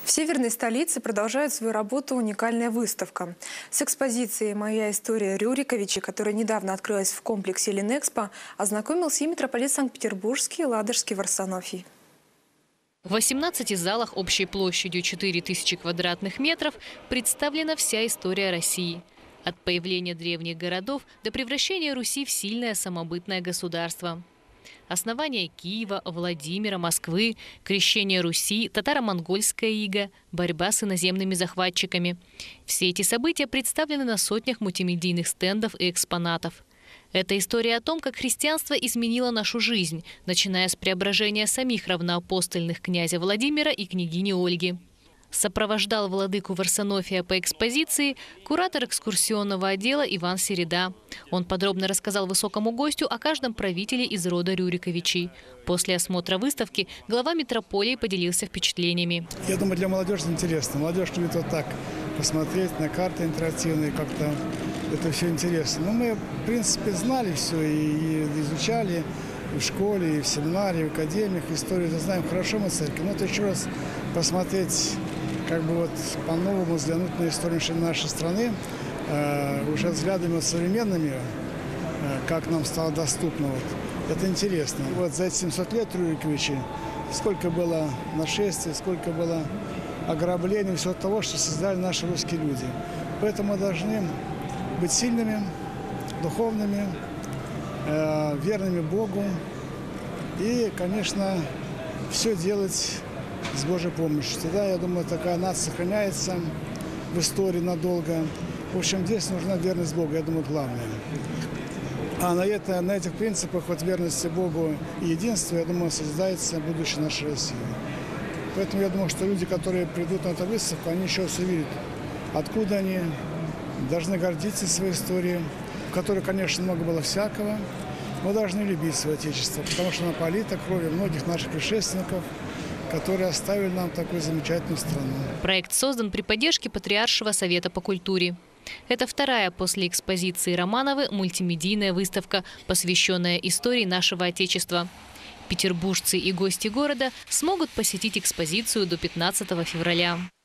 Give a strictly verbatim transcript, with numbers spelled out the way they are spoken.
В северной столице продолжает свою работу уникальная выставка. С экспозицией «Моя история» Рюриковичей, которая недавно открылась в комплексе Ленэкспо, ознакомился и митрополит Санкт-Петербургский и Ладожский Варсонофий. В восемнадцати залах общей площадью четыре тысячи квадратных метров представлена вся история России. От появления древних городов до превращения Руси в сильное самобытное государство. Основание Киева, Владимира, Москвы, крещение Руси, татаро-монгольская ига, борьба с иноземными захватчиками. Все эти события представлены на сотнях мультимедийных стендов и экспонатов. Это история о том, как христианство изменило нашу жизнь, начиная с преображения самих равноапостольных князя Владимира и княгини Ольги. Сопровождал владыку Варсонофия по экспозиции куратор экскурсионного отдела Иван Середа. Он подробно рассказал высокому гостю о каждом правителе из рода Рюриковичей. После осмотра выставки глава митрополии поделился впечатлениями. Я думаю, для молодежи интересно. Молодежь любит вот так посмотреть на карты интерактивные, как-то это все интересно. Но мы, в принципе, знали все и изучали и в школе, и в семинаре, и в академиях. Историю знаем хорошо мы церкви. Но это еще раз посмотреть, как бы вот по-новому взглянуть на историю нашей страны, э, уже взглядами вот современными, э, как нам стало доступно. Вот. Это интересно. Вот за эти семьсот лет Рюриковичей сколько было нашествий, сколько было ограблений, всего того, что создали наши русские люди. Поэтому мы должны быть сильными, духовными, э, верными Богу и, конечно, все делать с Божьей помощью. Тогда, я думаю, такая нация сохраняется в истории надолго. В общем, здесь нужна верность Богу, я думаю, главное. А на, это, на этих принципах вот верности Богу и единства, я думаю, создается будущее нашей России. Поэтому я думаю, что люди, которые придут на эту выставку, они еще раз увидят, откуда они, должны гордиться своей историей, в которой, конечно, много было всякого. Мы должны любить свое Отечество, потому что оно полито кровью многих наших предшественников, которые оставили нам такую замечательную страну. Проект создан при поддержке Патриаршего совета по культуре. Это вторая после экспозиции Романовы мультимедийная выставка, посвященная истории нашего Отечества. Петербуржцы и гости города смогут посетить экспозицию до пятнадцатого февраля.